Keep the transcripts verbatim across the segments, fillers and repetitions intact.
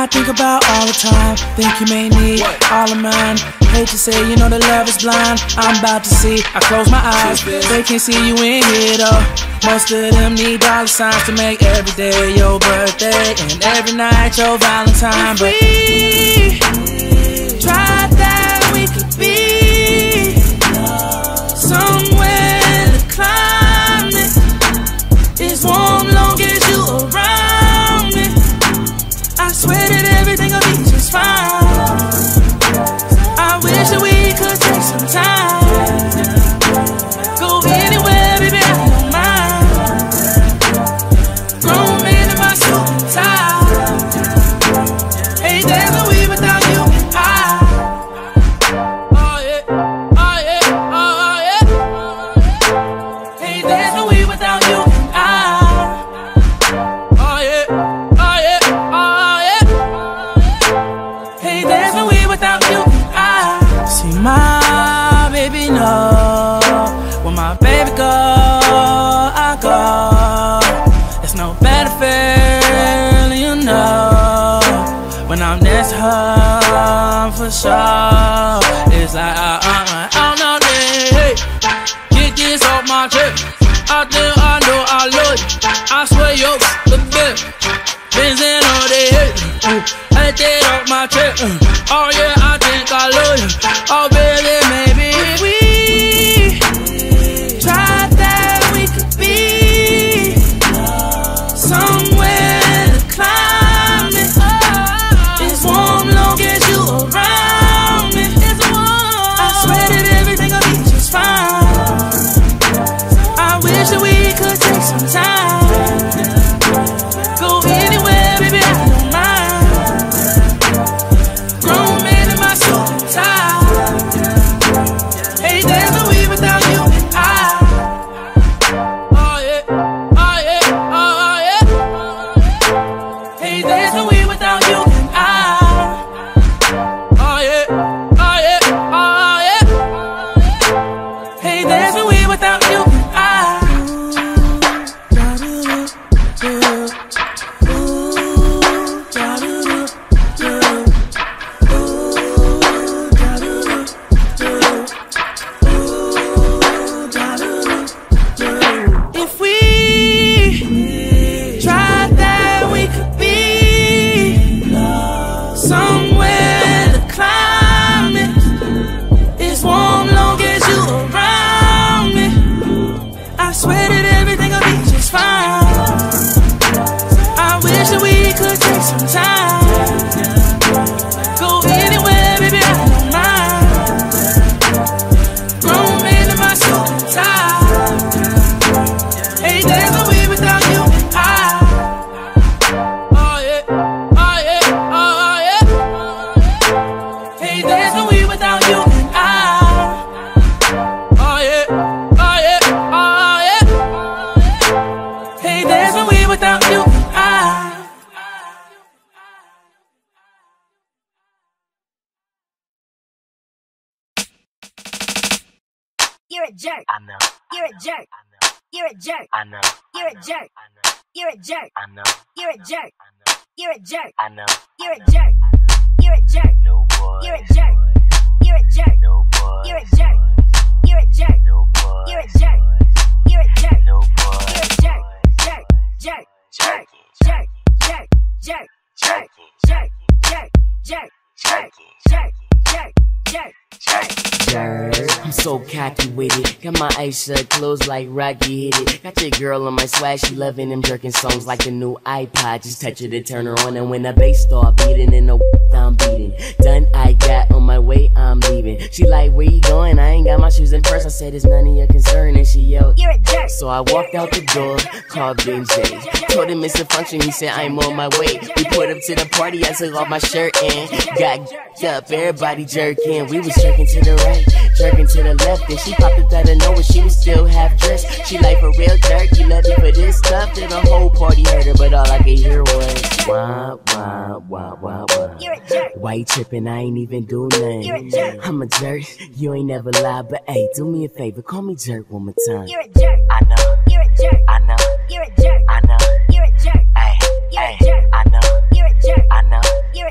think about all the time. Think you may need all of mine. Hate to say, you know that love is blind. I'm about to see, I close my eyes. They can't see you in here though. Most of them need dollar signs to make every day your birthday and every night your Valentine. But we tried that, we could be somewhere the climate is warm long as you around me. I swear that everything will be just fine. I wish that we could take some time. Go anywhere, baby, I don't mind. Grown man in my suit and tie. Hey, there's no way without you and I. Oh yeah, oh yeah, oh yeah. Hey, there's no way without you and I. Oh yeah, oh yeah, oh yeah. Hey, there's no way without you and I. See my baby know when my baby go, I go. There's no better feeling, you know, when I'm next to her for sure. It's like I, I, I don't know, hey, get this off my chest. I think I know I love you. I swear you're the best. Benzin all day, hey, I get off my chest. Oh yeah, I think I love you. Oh baby, maybe if we tried that, we could be somewhere the climate is warm long as you around me. I swear that everything will be just fine. I wish that we could take some time. Go anywhere, baby, I don't mind. Grown man in my suit and tie. Hey, there's no way without you and I. Oh yeah, oh yeah, oh yeah. Hey, there's no way without you and I. Oh yeah, oh yeah, oh yeah. Hey, there's no way without you and I. If we tried that, we could be somewhere the climate is warm long as you around me. I swear that everything will be just fine. I wish that we could take some time. Go anywhere, baby, I don't mind. Grown man in my suit and tie. Hey, there's no way without you and I. Oh yeah, oh yeah, oh yeah. Hey, there's no way without you and I. Oh yeah, oh yeah, oh yeah. Hey, there's no way without you and I. You're a jerk. I know. You're a jerk. I know. You're a jerk. I know. You're a jerk. I know. You're a jerk. I know. You're a jerk. I know. You're a jerk. I know. You're a jerk. You're a jerk. No boy. You're a jerk. You're a jerk. No boy. You're a jerk. You're a jerk. No boy. You're a jerk. You're a jerk. No boy. You're a jerk. Jerk. Jerk. Jerk. Jerk. Jerk. Jerk. Jerk. Jerk. Jerk. Jerk. Jerk. Jerk. Jerk. Jerk. Jerk. Jerk. I'm so cocky with it. Got my eyes shut, closed like Rocky hit it. Got your girl on my swag, she loving them jerking songs like the new iPod. Just touch it to turn her on, and when the bass start beating in the I'm beating. Done, I got on my way, I'm leaving. She like, where you going? I ain't got my shoes in purse. I said, it's none of your concern, and she yelled, You're a jerk. So I walked out the door, called Ben J. Told him it's a function, he said, I'm on my way. We put up to the party, I took off my shirt and got up, everybody jerking. We was jerking to the right, jerking to the left, and she popped up out of nowhere, she was still half dressed. She like, for real jerk, you love me for this stuff. Then the whole party heard her, but all I could hear was wah, wah, wah, wah, wah. You're a jerk. Why you tripping? I ain't even do nothing. You're a jerk. I'm a jerk, you ain't never lied, but hey, do me a favor, call me jerk one more time. You're a jerk. I know. You're a jerk. I know. You're a jerk. I know. You're a jerk. Ay, You're ay, a jerk. I know. You're a jerk. I know. You're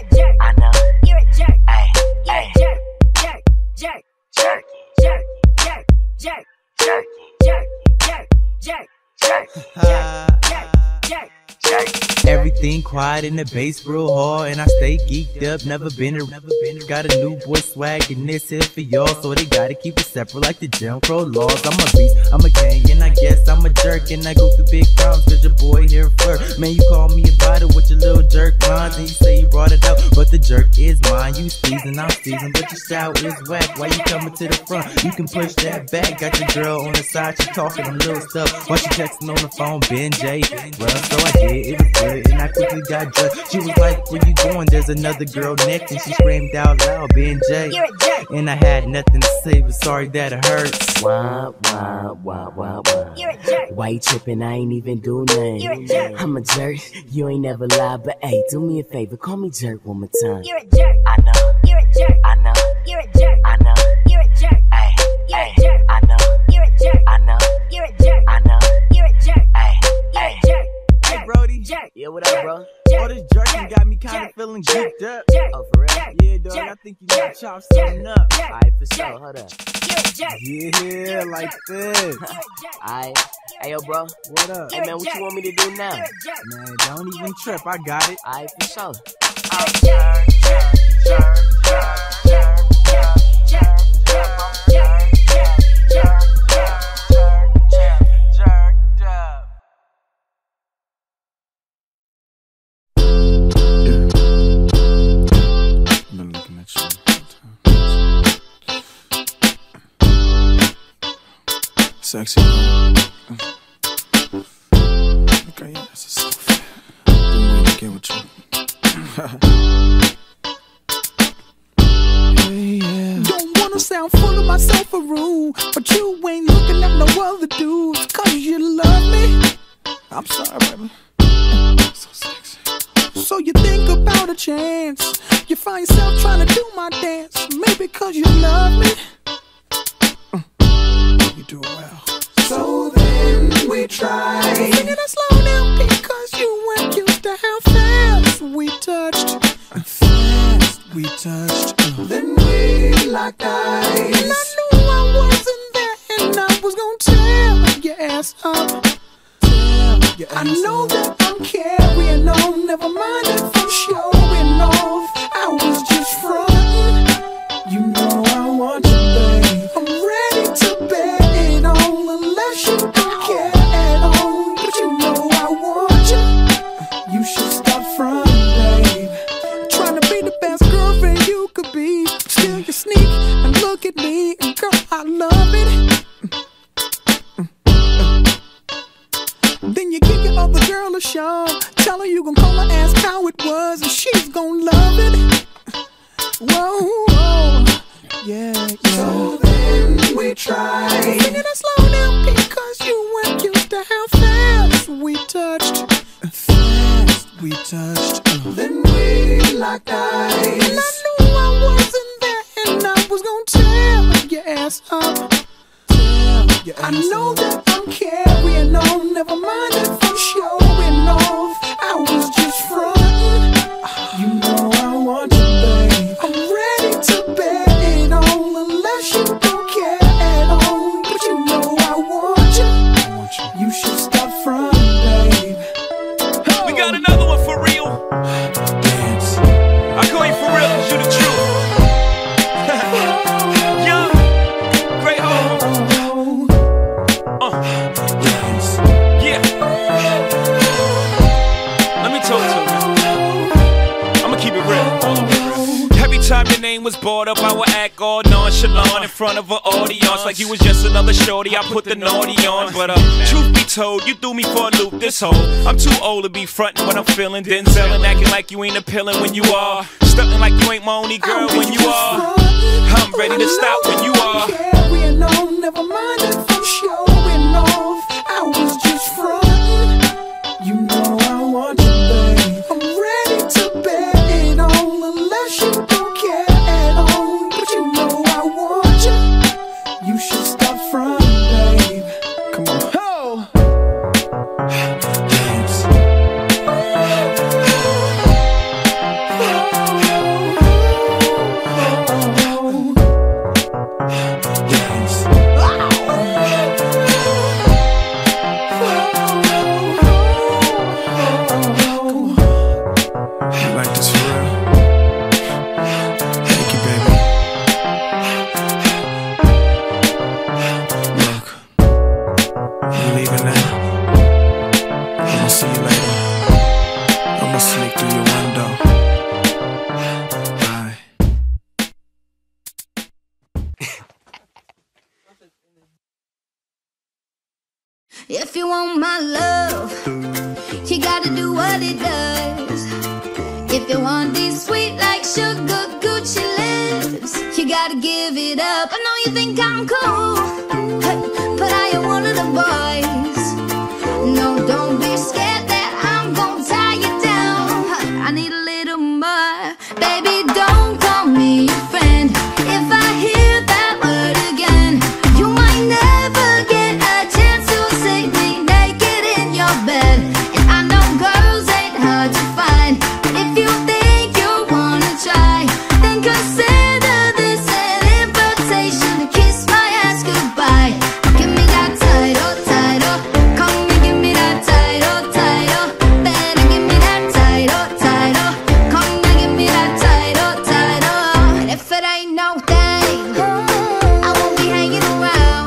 Jack, Jack, Jack, Jack, Jack, Jack, Jack, Jack, Jack. Everything quiet in the bass real hard, and I stay geeked up, never been a, never been a, got a new boy swag, and this here for y'all, so they gotta keep it separate like the Jim Crow laws. I'm a beast, I'm a king, and I guess I'm a jerk, and I go through big problems cause your boy here flirt. Man, you call me about it with your little jerk lines, and you say you brought it up, but the jerk is mine. You squeezing, I'm squeezing, but your style is whack. Why you coming to the front? You can push that back. Got your girl on the side, she talking them little stuff, while she texting on the phone, Ben J. Well, so I did, it was good, and I quickly got dressed. She was like, where you going? There's another girl next, and she screamed out loud, Ben J. And I had nothing to say, but sorry that it hurts. Why, why, why, why, why? Why you tripping? I ain't even do nothing. I'm a jerk, you ain't never lied, but hey, do me a favor, call me jerk one more time. You're a jerk. I know. You're a jerk. I know. You're a jerk. I know. You're a jerk. Hey, You're hey, a jerk. I know. You're a jerk. I know. You're a jerk. I know. You're a jerk. Hey, You're hey. a jerk. Hey, Brody. Jack. Yeah, what up, bro? All this jerking got me kind of feeling geeked up. Oh, for real? Yeah, dog, I think you need to chop something up. Alright, for sure, hold up. Yeah, like this. Alright. Hey, yo, bro. What up? Hey, man, what you want me to do now? Man, don't even trip, I got it. Alright, for sure. Been looking at you. Sexy. Okay, yeah, that's a stuff. Been waiting to get with you. Hey, yeah. Don't wanna sound full of myself or rude, but you ain't looking at no other dudes, cause you love me. I'm sorry, baby. So sexy. So you think about a chance, you find yourself trying to do my dance, maybe cause you love me. You do it well. So then we try singing it slow down because you weren't used to how fast we touched. Fast we touched. Uh. Then we locked eyes, and I knew I wasn't there, and I was gonna tear your ass up. Your I ass know up. that I'm carrying on, never mind if I'm showing off. I was just frontin'. You know I want you, babe. I'm ready to bet it on, unless you don't care at all. But you know I want you. You should stop frontin', babe. Trying to be the best girlfriend you could be, still you sneak and look at me, and girl, I love it. Then you give your other girl a shove, tell her you gon' call her, ask how it was, and she's gon' love it. Whoa, whoa, yeah, yeah. So then we tried singing it slow down because you weren't used to how fast we touched. Fast we touched. Uh. Then we locked eyes, and I knew I wasn't there, and I was gon' tear your ass up. Your I ass know up. that I'm carrying on, never mind if I'm showing off. I was just frontin'. You know I want you, babe. I'm ready to bet it on, unless you don't care at all. But you know I want you. I want you. You should stop frontin', babe. We got another one for real. Dance. I call you for real, cause you the truth. Young, great home. Uh, Dance. yeah. Let me talk to you. I'ma keep it real. Every time your name was brought up, I would act all nonchalant in front of an audience, like you was just another shorty. I put the naughty on, but uh, truth be told, you threw me for a loop this whole. I'm too old to be frontin' when I'm feeling Denzel and acting like you ain't appealing when you are, stuntin' like you ain't my only girl when you are. I'm ready to stop when you are. Carrying on, never mind if I'm showing off. I was just frontin'. You know I want you, babe. I'm ready to bet it on, unless you don't care at all. But you know I want you. You should stop frontin', babe. Come on. Oh. Dance. Dance. If you want my love, you gotta do what it does. If you want these sweet like sugar Gucci lips, you gotta give it up. I know you think I'm cool, hey, but I am one of the boys. No, don't be scared that I'm gonna tie you down. I need a little more. Baby, don't call me your friend. If I hear that word again, you might never get a chance to see me naked in your bed. And I know girls ain't hard to find, but if you think you wanna try, then consider this an invitation to kiss my ass goodbye. Give me that title, title. Come and give me that title, title. Better give me that title, title. Come and give me that title, title. And if it ain't no thing, I won't be hanging around.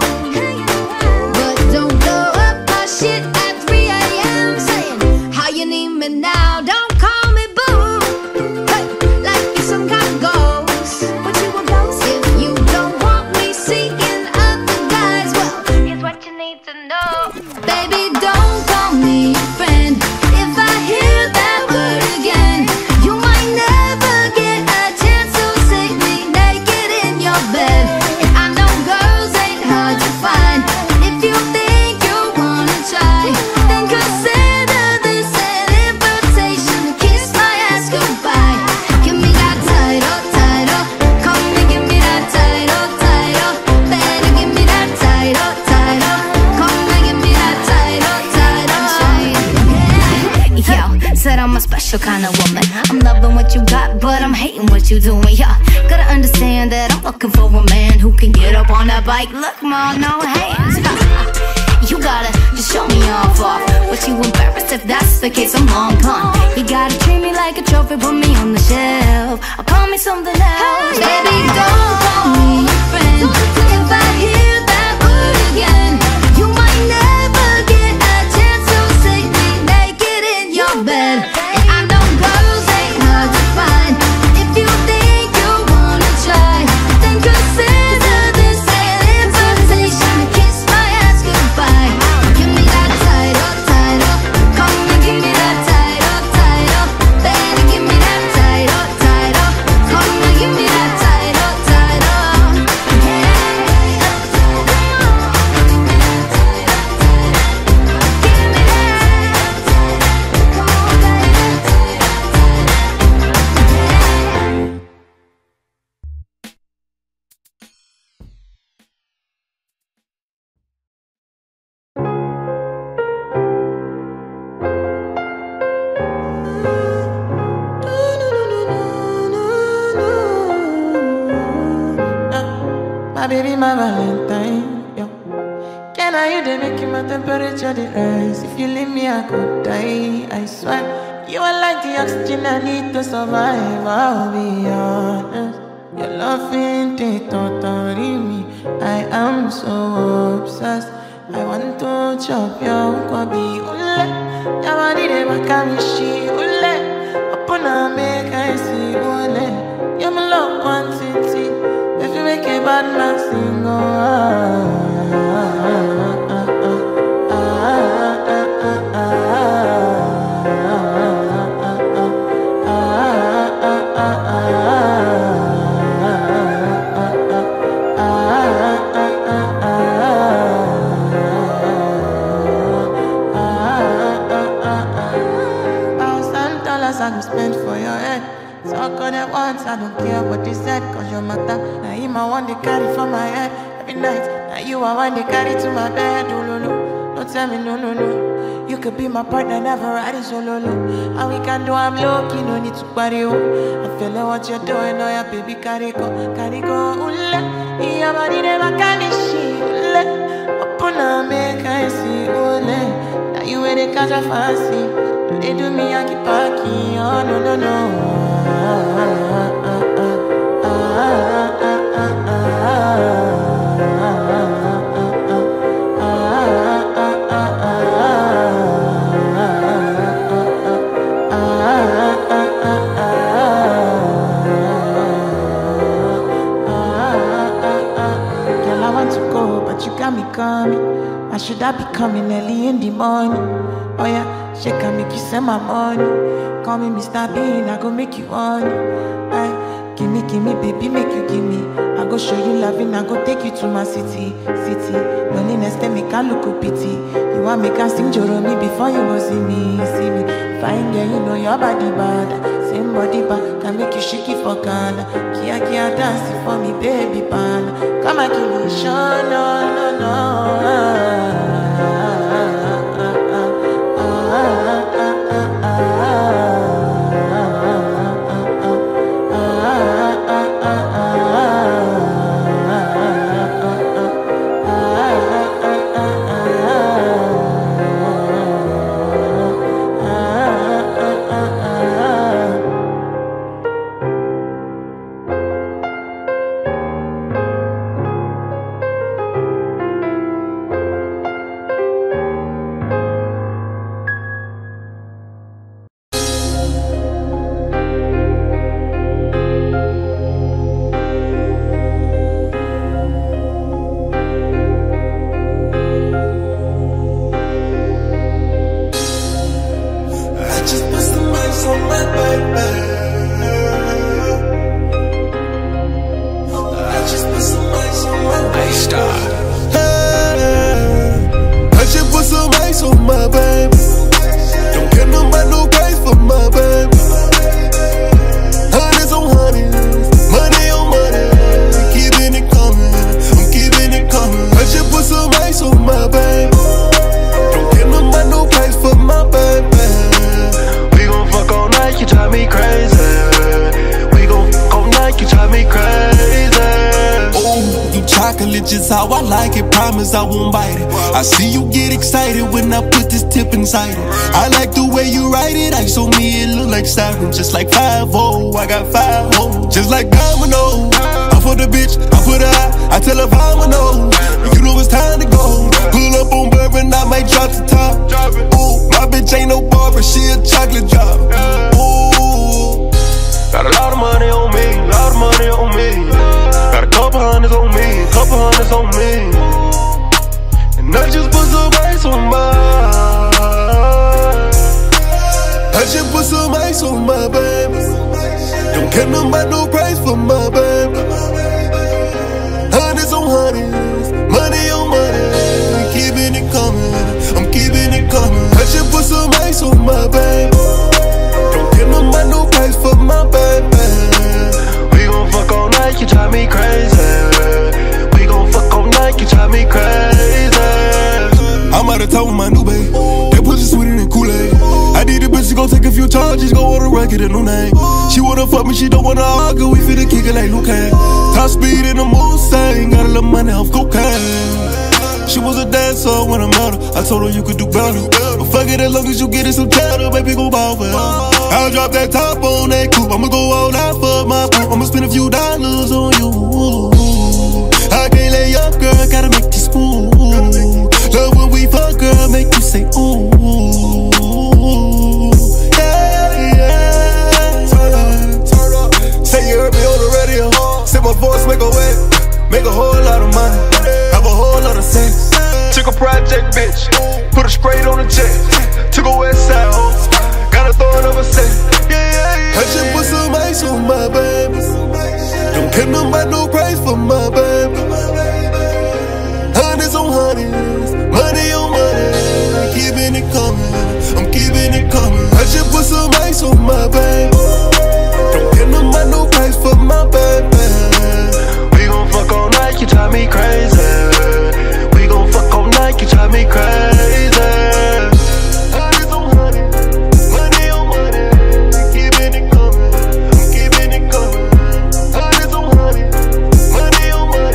But don't blow up my shit at three a m saying how you need me now. Don't call me boo, hey, like you're some kind of ghost. What you a ghost? If you don't want me seeking other guys, well, here's what you need to know. Baby, don't call me your friend. If I hear that word again, you might never get a chance to see me naked in your bed. And I know girls ain't hard to find, but if you think you wanna try, then consider this an invitation to kiss my ass goodbye. Give me that title, title. Come and give me that title, title. Better give me that title, title. Come and give me that title, title. Yo, said I'm a special kind of woman. I'm loving what you got, but I'm hating what you doing. Yeah, gotta understand that I'm looking for a man who can get up on that bike. Look, ma, no hands. You gotta just show me off off. But you embarrassed if that's the case, I'm long gone. You gotta treat me like a trophy, put me on the shelf, or call me something else. Baby, don't call me your friend. If I hear that word again, you might never get a chance to see me naked in your bed. And I know girls ain't hard to find, but if you think you wanna try, then consider this an invitation to kiss my ass goodbye. Give me that title, title. Come and give me that title, title. Better give me that title, title. Come and give me that title, title. My baby, my Valentine, yo. Can I you they make my temperature the rise? If you leave me, I could die, I swear. You are like the oxygen I need to survive, I'll be honest. Your love ain't it, totally me. I am so obsessed. I want to chop your kwabi, ule. Yamani de makamishi, ule. Upona make I see, ule. You're my love, one city. If you make a bad man sing, oh, ah, ah, ah, ah, ah, ah, thousand dollars I will spend for your head. Talk on it once, I don't care what they said, cause your matter. Now him I want to carry for my head every night. Now you I want to carry to my bed. Oh, no, no, don't tell me no, no, no. You could be my partner, never riding solo, low. And we can do, I'm low-key, no need to party, oh. I'm feeling what you're doing, oh yeah, baby, carry go, carry go, ule. Yeah, body never can she, ule. Upon a make I see, ule. Now you where they catch a fancy. They do me Yankee Parky, oh no no no. Ah, ah, ah, ah, ah, ah, Girl, I want to go go, but you got me coming. I should I be coming early in the morning? Oh yeah, shake can make you send my money. Call me Mister Bean, I go make you honey. Aye, gimme, gimme, baby, make you gimme. I go show you loving, I go take you to my city, city. Loneliness, they make I look a pity. You want me can sing Joromi before you go see me, see me. Fine girl, you know your body bad. Same body bad, can make you shake it for Ghana. Kia kia dancing for me, baby pan. Come and give me show, no, no, no. How I like it, promise I won't bite it. I see you get excited when I put this tip inside it. I like the way you write it, ice on me, it look like siren. Just like five oh, I got five oh. Just like domino, I for the bitch, I put her out, I tell her I'm a no. You know it's time to go. Pull up on bourbon, I might drop the top. Ooh, my bitch ain't no barber, she a chocolate drop. Ooh, got a lot of money on me, lot of money on me. Got a couple hundreds on me, couple hundreds on me. And I just put some ice on my I just put some ice on my baby. Don't care nothing about no price for my baby. Hundreds on hundreds, money on money. I'm keeping it coming, I'm keeping it coming. I just put some ice on my baby. Don't care nothing about no price for my baby. We gon' fuck all night, you drive me crazy. We gon' fuck all night, you drive me crazy. I'm out of town with my new babe. That pussy sweeter than Kool-Aid. I need a bitch to go take a few charges, go on the record, a new name. She wanna fuck me, she don't wanna argue, we finna kick it like Luke Kane. Top speed in the Mustang, got a little money off cocaine. She was a dancer when I met her, I told her you could do better. But fuck it, as long as you get it some cheddar, baby, go ball for her. I'll drop that top on that coupe, I'ma go all out for my poop. I'ma spend a few dollars on you. I can't lay up, girl, gotta make you smooth. Love when we fuck, girl, make you say ooh. Yeah, yeah. Turn up, turn up. Say you heard me on the radio. Say my voice make a way, make a whole lot of money, have a whole lot of sex. Took a project, bitch, put her straight on the jet. Took a west side home, gotta throw it over set. Yeah, yeah, yeah. I just put some ice on my baby. Don't care nothing about no price for my baby. Hundreds on hundreds, money on money. I'm keeping it coming, I'm keeping it coming. I just put some ice on my baby. Don't care nothing about no price for my baby. We gon' fuck all night, you drive me crazy. We gon' fuck all night, you drive me crazy. Hundreds on hundreds, money on money. I'm keeping it coming, I'm keeping it coming. Hundreds on hundreds, money on money.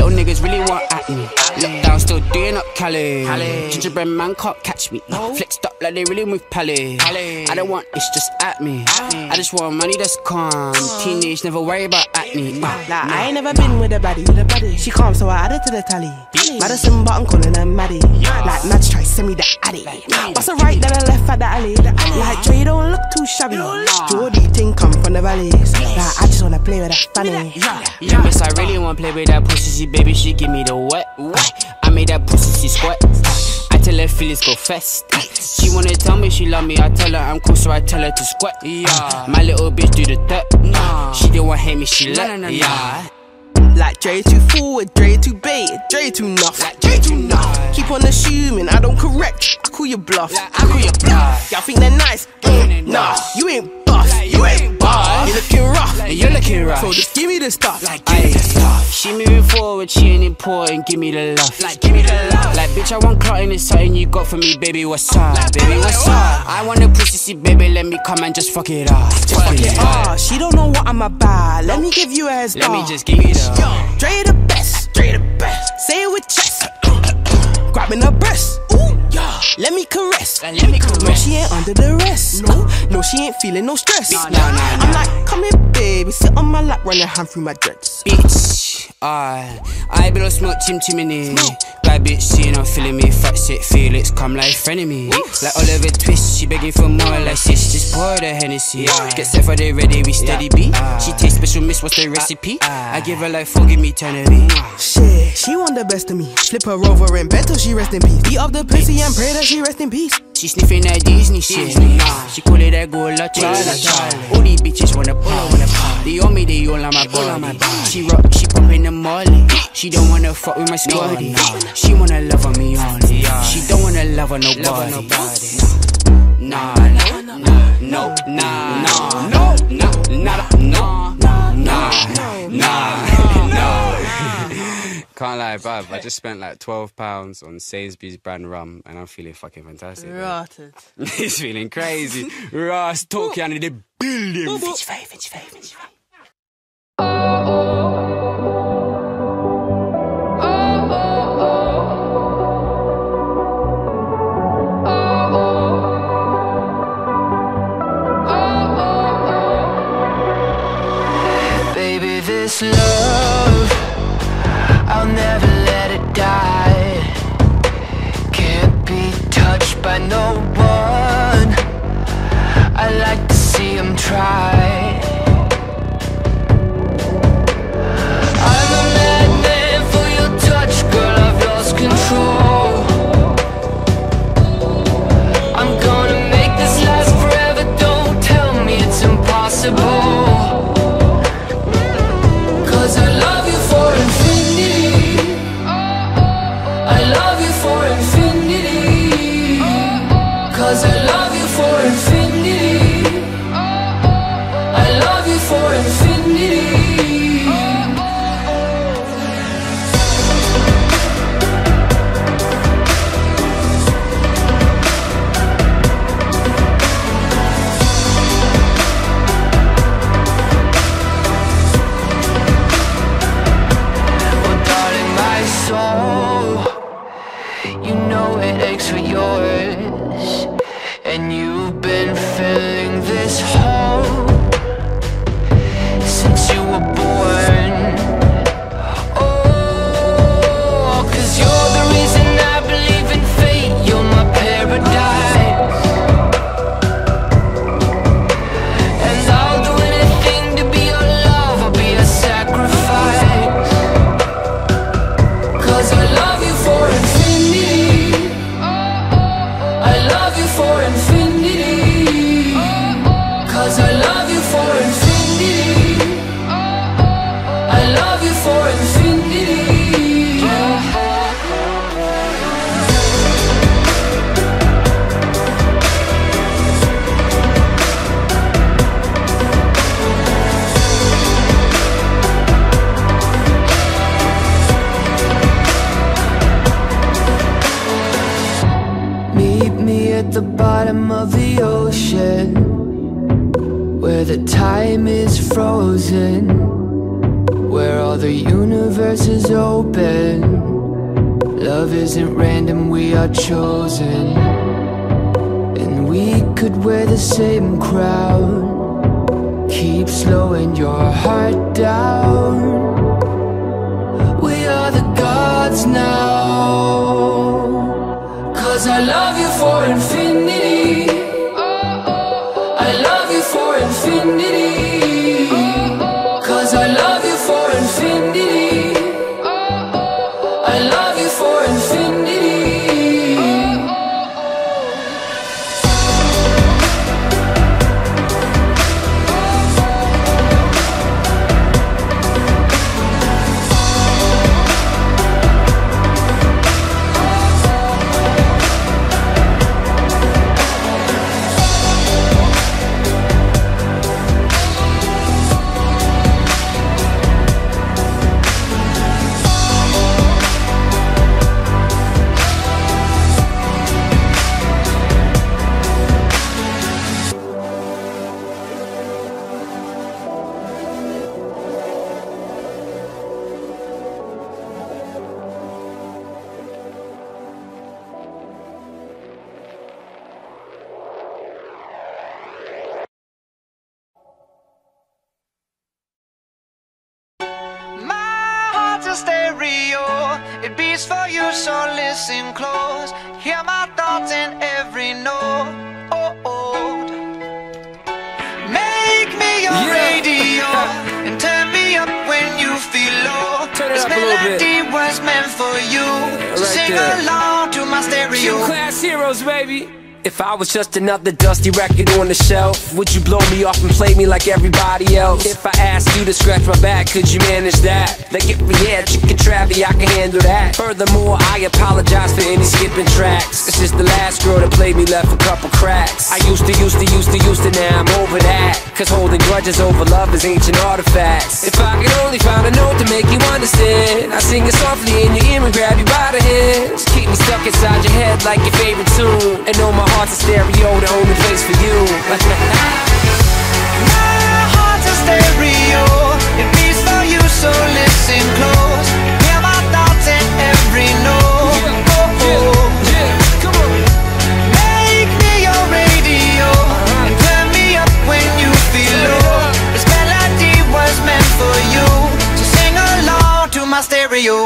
Little niggas really want at me. Look down, still doing up Cali. Gingerbread man can't catch me. Flexed up like they really move Pally. I don't want it's just at me. I just want money that's calm. Teenage, never worry about acne. Like I ain't never been with a baddie. She calm, so I added to the tally. Madison, but I'm calling her Maddie. Like Mads try send me the addy. Bust a right, then a left at the alley. Like Dre don't look too shabby. Jordy thing come from the valleys. Like I just wanna play with that fanny. Yeah, miss, I really wanna play with that pussy, baby. She give me the wet. I made that pussy squat. I tell her feelings go fast. She wanna tell me she love me. I tell her I'm cool, so I tell her to squat. Yeah, my little bitch do the dirt. She didn't want hate me, she let. Yeah. Like Dre too forward, Dre too baited, Dre too nuff. Like Dre too nuff. Keep on assuming I don't correct. I call you bluff. I call you bluff. Y'all think they're nice? Mm, nah, you ain't buff. You ain't buff. You looking rough. You're looking rough. So just give me the stuff. Like give me the stuff. She moving forward, she ain't important. Give me the love. Like give me the love. Like bitch, I want clotting. It's something you got for me, baby. What's up, baby? What's up? I want a pussy, see, baby. Let me come and just fuck it up. Just fuck it up. She don't know what I'm about. Let me give you a head start. Let me just give you the. Dre the best, Dre the best. Say it with chest. Grabbing her breast. Ooh, yeah. Let me caress. Let me caress. No, she ain't under the rest. No, no, she ain't feeling no stress. No, no, no, no. I'm like, come here, baby. Sit on my lap, run your hand through my dreads. Bitch, I, I below smoke chim chimney. Bad bitch, seeing I'm feeling me. Fat shit, Felix, come like frenemy. Like Oliver Twist, she begging for more. Like sis, just pour the Hennessy. Get set for the ready, we steady beat. She taste special, miss, what's the recipe? I give her like forgive me, eternity. Shit, she want the best of me. Flip her over in bed till she rest in peace. Beat up the pussy and pray that she rest in peace. She sniffing that Disney shit. She call it that go la Charlie. All these bitches wanna party. They on me, they all on my body. She rock, she poppin' the molly. She don't wanna fuck with my squaddy. She wanna love on me only. She don't wanna love on nobody. Nah, nah, nah, no, nah, nah, no, nah, nah, no, nah, nah, no. Can't lie, bruv, I just spent like twelve pounds on Sainsbury's brand rum and I'm feeling fucking fantastic. Rotted. He's feeling crazy. Ross talking under the building. Finch five, finch five, finch five. Baby, this love, I'll never let it die. Can't be touched by no one. I like to see him try. I'm a madman for your touch, girl, I've lost control. I'm gonna make this last forever, don't tell me it's impossible. Cause I love you for infinity. I love you for infinity. Cause I love you for infinity. I love you for infinity. You know it aches for yours, and you've been filling this hole since you were born. Oh, cause you're the reason I believe in fate. You're my paradise, and I'll do anything to be your love. I'll be a sacrifice. Cause I love you for infinity. I love you for infinity. Cause I love you for infinity. I love you for infinity. Yeah. Meet me at the bottom of the ocean, where the time is frozen, where all the universe is open. Love isn't random, we are chosen. And we could wear the same crown. Keep slowing your heart down. We are the gods now. Cause I love you for infinity. I love you for infinity. Cause I love you for infinity. I love you for infinity. Stereo, it beats for you, so listen close. Hear my thoughts in every note. Oh, oh. Make me your yeah. radio and turn me up when you feel low. Turn it this up a little bit. melody was meant for you. Yeah, so right sing there. along to my stereo. Gym Class Heroes, baby. If I was just another dusty record on the shelf, would you blow me off and play me like everybody else? If I asked you to scratch my back, could you manage that? Like if we had chicken travy, I can handle that. Furthermore, I apologize for any skipping tracks. This is the last girl that played me, left a couple cracks. I used to, used to, used to, used to, now I'm over that. Cause holding grudges over love is ancient artifacts. If I could only find a note to make you understand, I sing it softly in your ear and grab you by the hands. Keep me stuck inside your head like your favorite tune, and know my heart's a stereo, the only place for you. My heart's a stereo, it beats for you, so listen close. Hear my thoughts in every note. Yeah, oh, oh. Yeah, yeah, come on. Make me your radio uh-huh. and turn me up when you feel low. This melody was meant for you, so sing along to my stereo.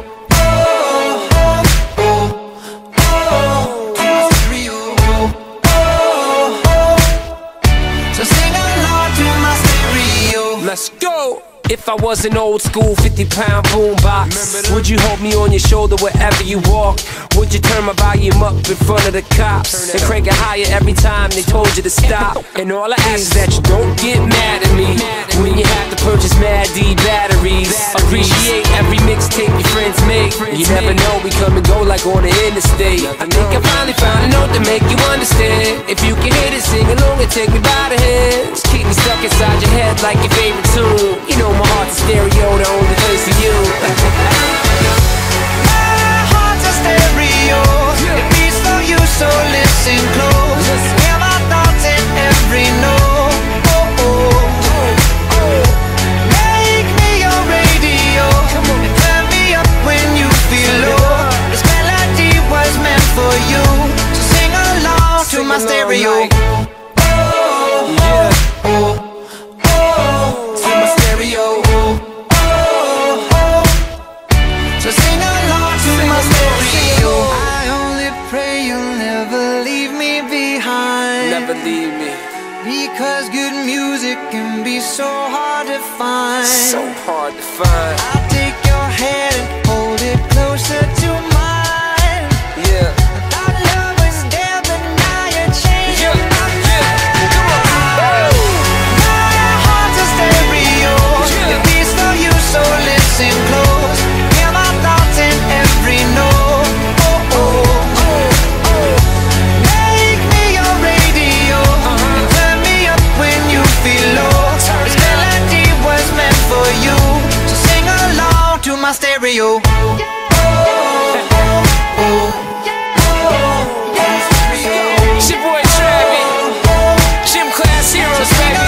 Let's go! If I was an old school fifty pound boombox, would you hold me on your shoulder wherever you walk? Would you turn my volume up in front of the cops and crank it higher every time they told you to stop? And all I ask is that you don't get mad at me when you have to purchase Mad D batteries. Appreciate every mixtape your friends make. You never know, we come and go like on the interstate. I think I finally found a note to make you understand. If you can hit it, sing along and take me by the hands. Keep me stuck inside your head like your favorite tune. You know my heart's a stereo, the only place for you. My heart's a stereo, it beats for you, so listen close. Hear my thoughts in every note. Oh, oh, oh. Make me your radio and turn me up when you feel low. This melody was meant for you, so sing along to my stereo. Oh, oh, oh. So sing along to my stereo. I only pray you'll never leave me behind. Never leave me. Because good music can be so hard to find. So hard to find. I'll take your hand and hold it closer to mine. Yeah. Our love was there, but now you're changing yeah. my mind. Come on. My heart's a stereo. Yeah. It beats for you, so listen close. Hear my thoughts in every note. Oh, oh, oh, oh. Make me your radio uh-huh. and turn me up when you feel low. This melody was meant for you, so sing along to my stereo. Oh, oh, oh, oh. It's your boy Travis, Gym Class Heroes, baby.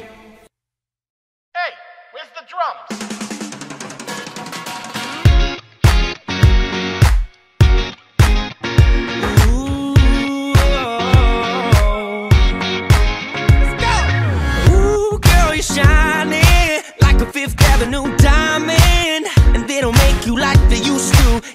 Hey, where's the drums?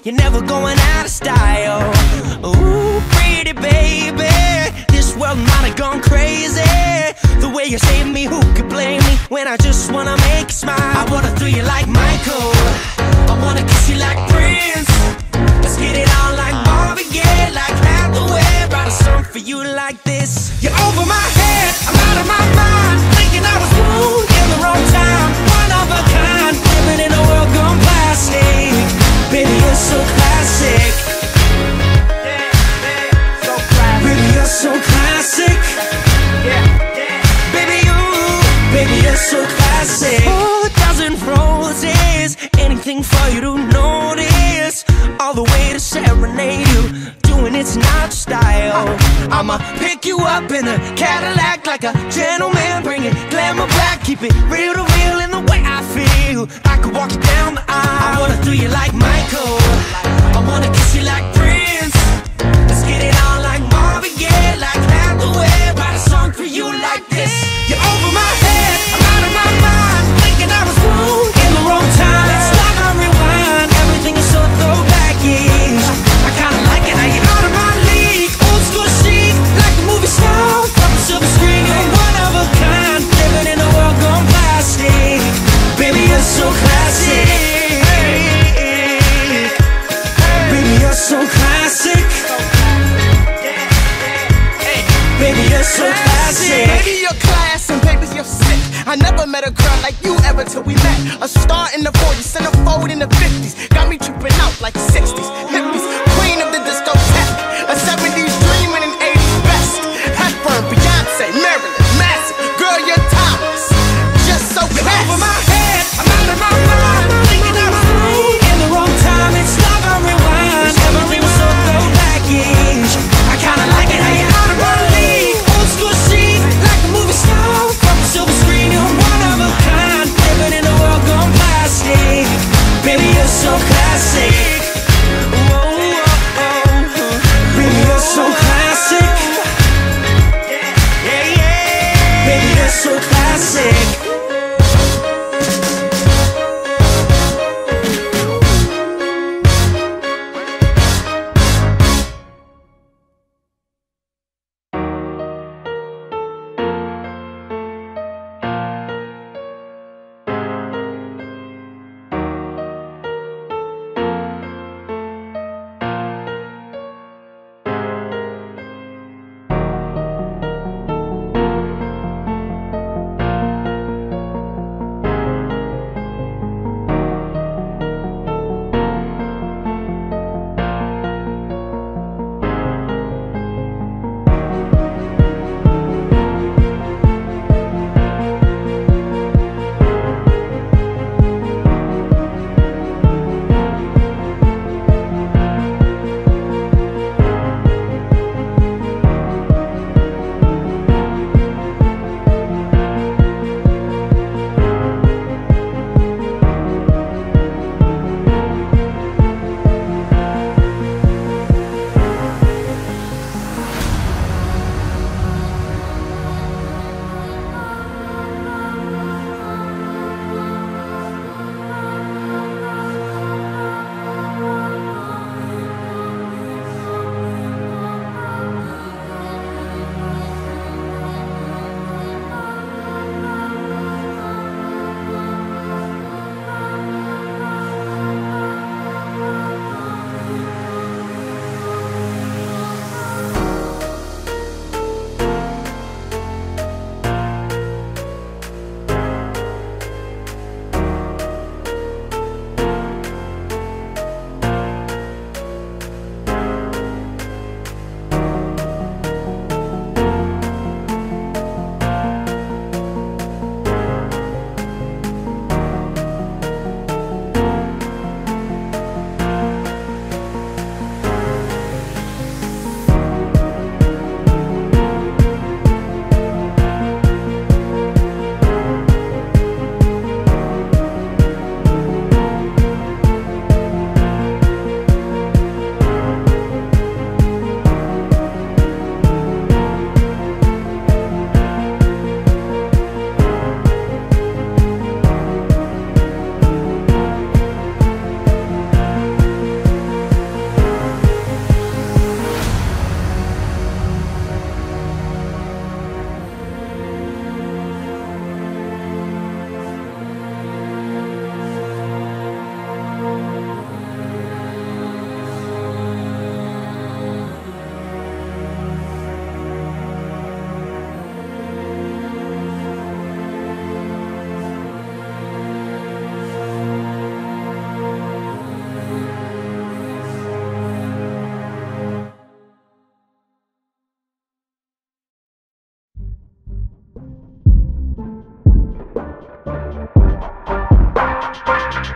You're never going out of style. Ooh, pretty baby, this world might have gone crazy. The way you saved me, who could blame me when I just wanna make you smile? I wanna throw you like Michael, I wanna kiss you like Prince. Let's get it on like Marvin Gaye, like Hathaway. Write a song for you like this. You're over my head, I'm out of my mind, thinking I was born in the wrong time. One of a kind, living in a world gone plastic. Baby, you're so classic. Baby, you're so classic. Baby, you, baby, you're so classic. Oh, a dozen roses, anything for you to notice. All the way to serenade you, doing it's not style. I'ma pick you up in a Cadillac like a gentleman, bring it glamour back, keep it real to real in the way I feel. I could walk you down the aisle. I wanna do you like Michael, I wanna kiss you like Prince. Let's get it on like Marvin Gaye, like Hathaway. Write a song for you like this. You're over my head, I'm out of my mind, thinking I was wrong in the wrong time. Let's stop and rewind, everything is so throwback-ish. I kinda like it how you're out of my league. Old school chic, like the movie star from the silver screen. You're one of a kind, living in a world gone plastic. Baby, you're so classic. Baby, you're so classic. Baby, you're so classic. Baby, you're class and baby, you're sick. I never met a girl like you ever till we met. A star in the forties, centerfold in the fifties. Got me tripping out like sixties. Hippies, queen of the discotheque. A seventies dream and an eighties best. Hepburn, Beyonce, Marilyn, Massive. Girl, you're timeless. Just so classy. Over my head, I'm out of my mind, thinking I was wrong in the wrong time. It's love on rewind, everything was so throwback-ish. I kinda like it how you're out of my league. Old school chic, like the movie star from the silver screen. You're one of a kind, living in a world gone plastic. Baby, you're so classic. Whoa.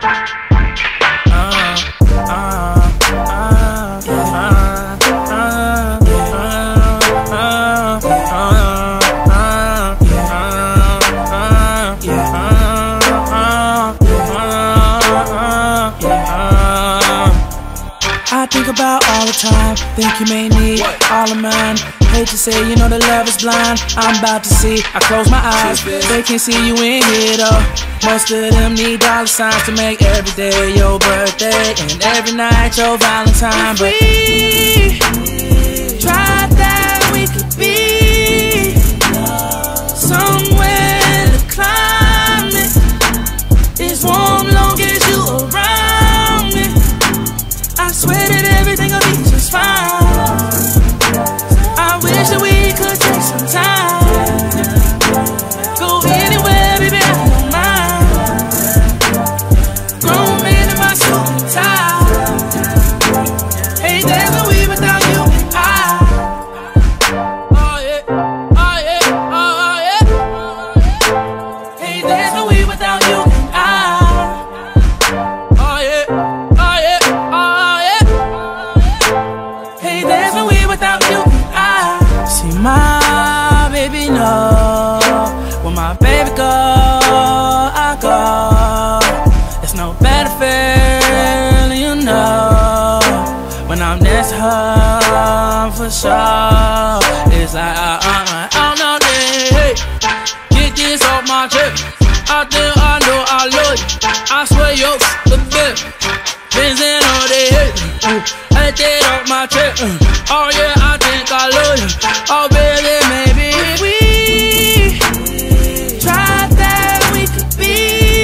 I think about all the time, think you may need all of mine. Hate to say, you know the love is blind. I'm about to see, I close my eyes, they can't see you in here though. Most of them need dollar signs to make every day your birthday and every night your Valentine. But we tried that we could be somewhere the climate is warm long as you around me. I swear that everything will be just fine. I wish that we could take some time, go anywhere, baby, I don't mind. Grown man in my suit and tie. Hey, there's no we without you and I. Oh yeah, oh yeah, oh yeah. Hey, there's no we without you and I. Oh yeah, oh yeah, oh yeah. Hey, there's no we without you and I. See my baby know when my baby go, I go. There's no better feeling, you know, when I'm next to her for sure. It's like uh uh uh, oh no, hey, get this off my chest. I think I know I love you. I swear yo, look good. Benzin all day, hey, I take off my chest. Oh yeah, I think I love you. Oh baby, maybe if we tried that we could be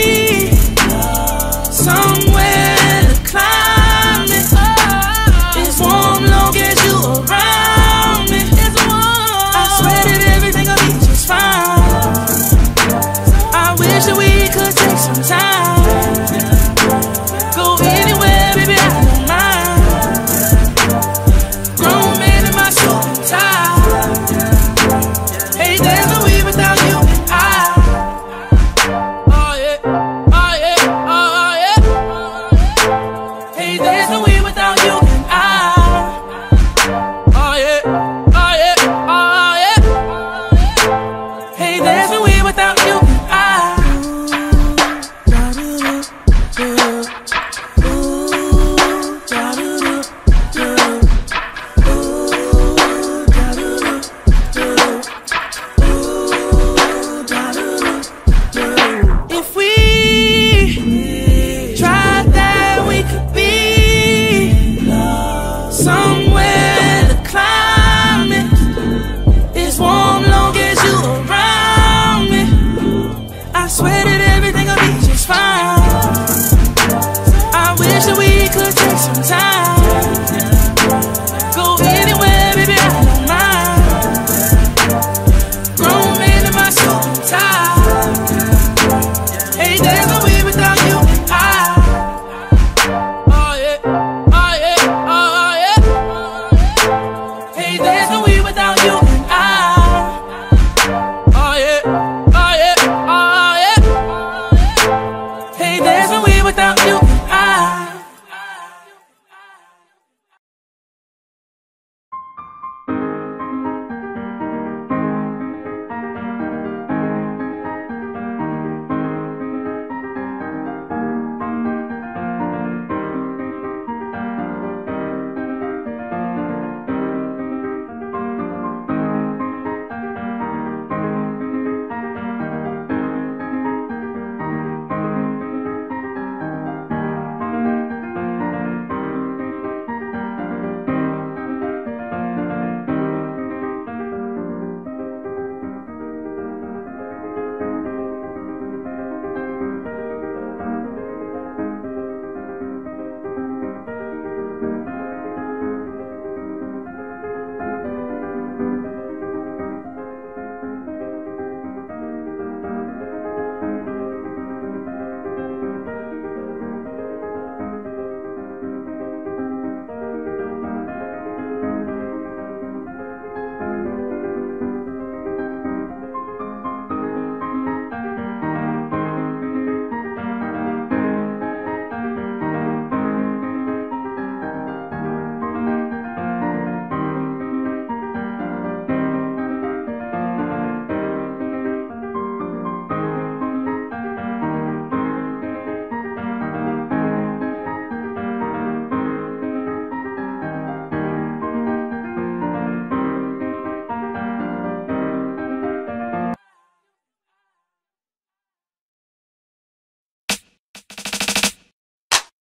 somewhere the climate is warm long as you around me. I swear that everything will be just fine. I wish that we could take some time, go anywhere, baby, I don't mind. Grown man in my suit and tie.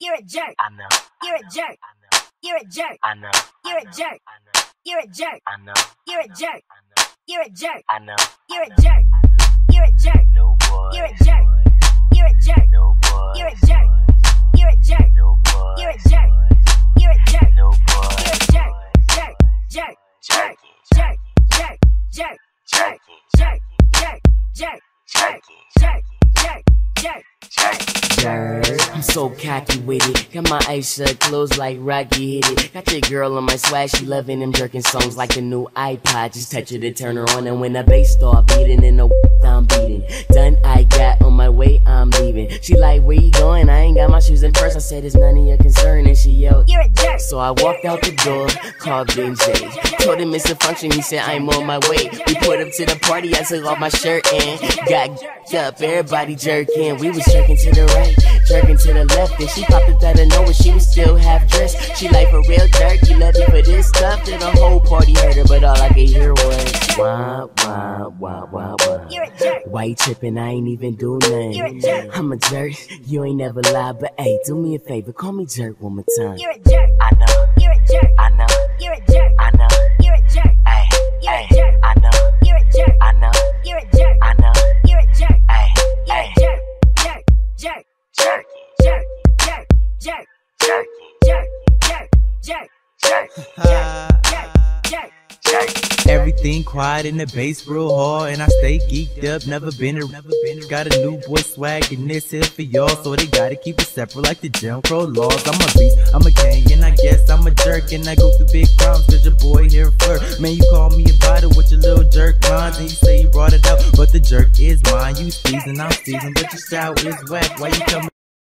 You're a jerk. I know. You're a jerk. You're a jerk. I know. You're a jerk. You're a jerk. I know. You're a jerk. You're a jerk. I know. You're a jerk. You're a jerk. No boy. You're a jerk. You're a jerk. No boy. You're a jerk. You're a jerk. No boy. You're a jerk. You're a jerk. No boy. You're a jerk. Jerk. Jerk. Jerk. Jerk. Jerk. Jerk. Jerk. Jerk. Jerk. Jerk. Jerk. Jerk. Jerk. Jerk. Jerk. I'm so cocky with it. Got my eyes shut, closed like Rocky hit it. Got your girl on my swag, she loving them jerking songs like the new iPod. Just touch it to turn her on, and when the bass start beating in the I'm beating. Done, I got on my way, I'm leaving. She like, where you going? I ain't got my shoes in purse. I said, it's none of your concern, and she yelled, you're a jerk. So I walked out the door, called Ben J. Told him it's a function, he said, I'm on my way. We put up to the party, I took off my shirt and got up, everybody jerking. We was jerking to the right, jerking to the left, and she popped it out of nowhere, she was still half dressed. She like, for real jerk, you love me for this stuff. Then the whole party heard her, but all I could hear was wah, wah, wah, wah, wah. You're a jerk. Why you trippin'? I ain't even do nothing. You're a jerk. I'm a jerk, you ain't never lied, but hey, do me a favor, call me jerk one more time. You're a jerk. I know. You're a jerk. I know. You're a jerk. I know. You're a jerk. Ay, You're ay, a jerk. I know. You're a jerk. I know. You're a jerk. I know. You're a jerk. Ay, You're ay. a jerk. Jerk. Jerk. Jerk. Jerk. Jerk. Jerk. Jerk. Jerk. Jerk. Jerk. Jerk. Jerk. Jerk. Jerk. Everything quiet in the bass real hard, and I stay geeked up, never been a, never been a. Got a new boy swag, and this here for y'all, so they gotta keep it separate like the Jim Crow laws. I'm a beast, I'm a king, and I guess I'm a jerk, and I go through big problems, cause your boy here flirt. Man, you call me about it with your little jerk lines, and you say you brought it out, but the jerk is mine. You season, I'm season, but your style is whack. Why you coming?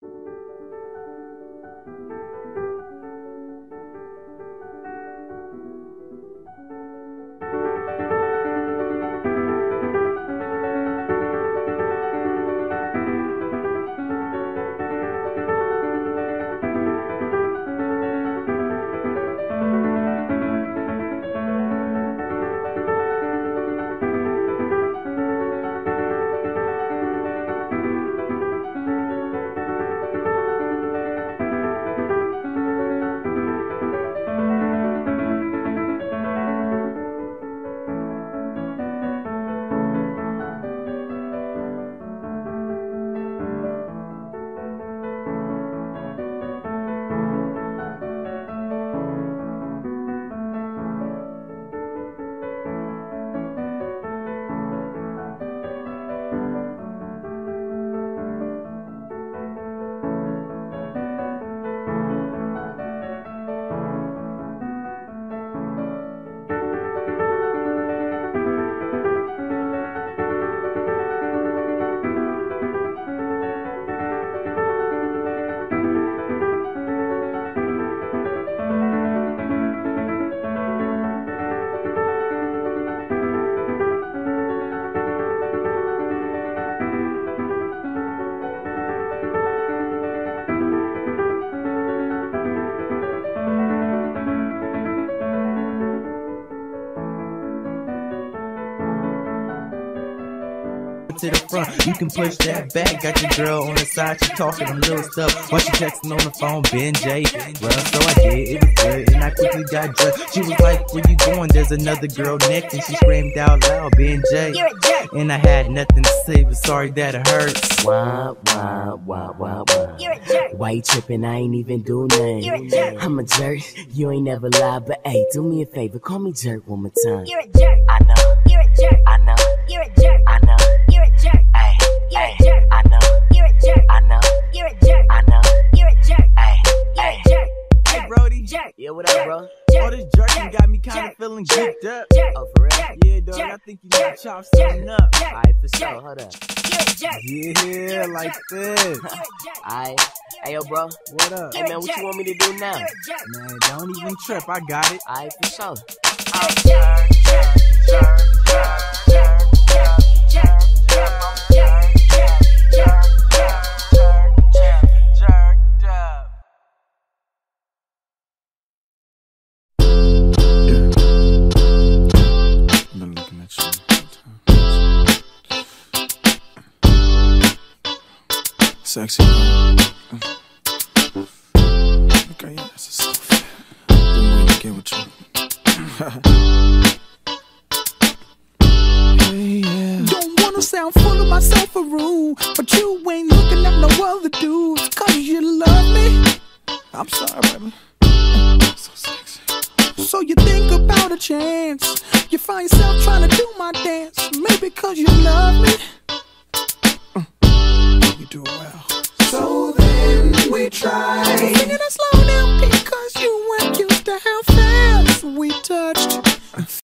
To the front, you can push that back. Got your girl on the side, she talking them little stuff while she texting on the phone. Ben J, well, so I did, it was good, and I quickly got dressed. She was like, where you going? There's another girl next, and she screamed out loud, Ben J. And I had nothing to say, but sorry that it hurts. Wah, wah, wah, wah, wah. You're a jerk. Why you trippin'? I ain't even do nothing. You're a jerk. I'm a jerk, you ain't never lied, but hey, do me a favor, call me jerk one more time. You're a jerk. I know. You're a jerk. I know. You're a jerk. I know. You're a jerk. Ay, You're ay, a jerk. I know. You're a jerk. I know. You're a jerk. I know. You're a jerk. Ay, You're ay. a jerk. Hey, Brody. Jerk. Yeah, what up, bro? All this jerking got me kinda feeling geeked up. Jerk. Oh, for real? Yeah, dog, I think you need to chop something up. Alright, for sure, hold up. You're a jerk. Yeah, like this. Alright. Hey, yo, bro. What up? Hey, man, what you want me to do now? Man, don't even trip, I got it. Alright, for sure. Been looking at you. Sexy. Okay, yeah, that's a stuff. Been waiting to get with you. Hey, yeah. Don't wanna sound full of myself or rude, but you ain't looking at no other dudes. Cause you love me. I'm sorry, baby. So sexy. So you think about a chance. You find yourself trying to do my dance. Maybe cause you love me. You do it well. So then we try. Singing it slow down because you weren't used to how fast we touch.